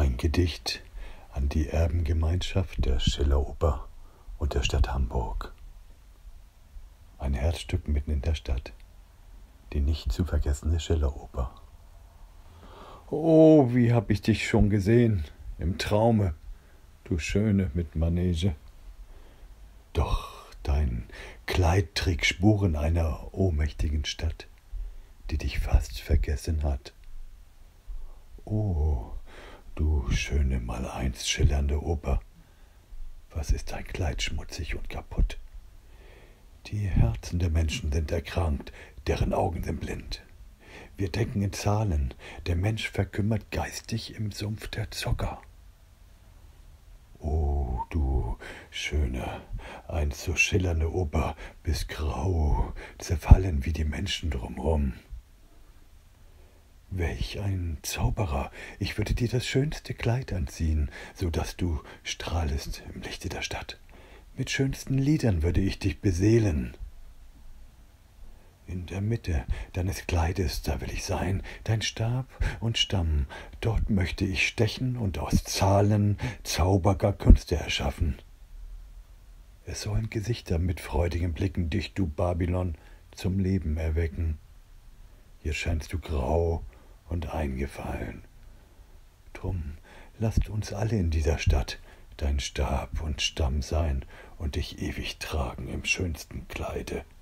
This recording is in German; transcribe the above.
Ein Gedicht an die Erbengemeinschaft der Schilleroper und der Stadt Hamburg. Ein Herzstück mitten in der Stadt, die nicht zu vergessene Schilleroper. Oh, wie hab ich dich schon gesehen, im Traume, du Schöne mit Manege. Doch dein Kleid trägt Spuren einer ohnmächtigen Stadt, die dich fast vergessen hat. Oh, du schöne, mal einst schillernde Oper, was ist dein Kleid schmutzig und kaputt? Die Herzen der Menschen sind erkrankt, deren Augen sind blind. Wir denken in Zahlen, der Mensch verkümmert geistig im Sumpf der Zocker. Oh, du schöne, einst so schillernde Oper, bist grau, zerfallen wie die Menschen drumherum. Welch ein Zauberer, ich würde dir das schönste Kleid anziehen, so dass du strahlest im Lichte der Stadt. Mit schönsten Liedern würde ich dich beseelen. In der Mitte deines Kleides, da will ich sein, dein Stab und Stamm, dort möchte ich stechen und aus Zahlen zauberger Künste erschaffen. Es sollen Gesichter mit freudigen Blicken dich, du Babylon, zum Leben erwecken. Hier scheinst du grau und eingefallen. Drum lasst uns alle in dieser Stadt dein Stab und Stamm sein und dich ewig tragen im schönsten Kleide.